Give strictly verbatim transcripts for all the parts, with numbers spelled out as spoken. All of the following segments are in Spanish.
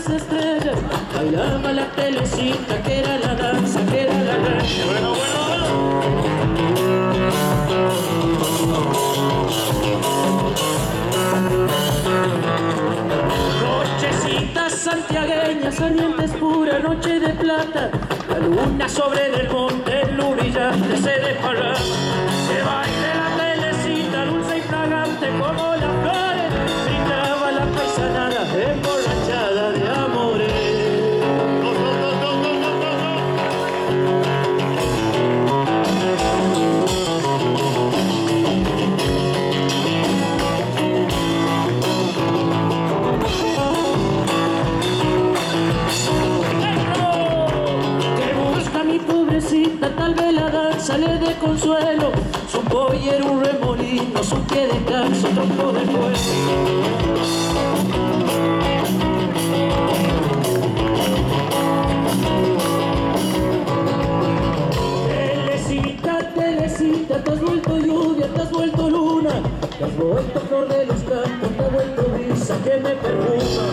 las estrellas, bailaba la telecita, que era la danza, que era la danza. Bueno, bueno. Nochecitas santiagueñas, salientes pura, noche de plata, la luna sobre el monte, el brillante se desparrama. Se baila la telecita, dulce y fragante como las flores, brindaba la paisanada emborrachada de amores. Tal vez la danza le dé consuelo, su pollo era un remolino, su pie descalzo, tronco de fuego. Telecita, telecita, te has vuelto lluvia, te has vuelto luna, te has vuelto flor de los campos, te has vuelto brisa que me perfuma.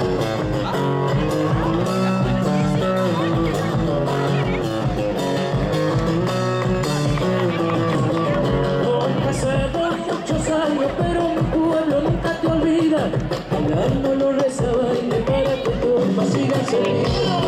Pero mi pueblo nunca te olvida, bailando lo reza baile para que tu alma siga enseguida.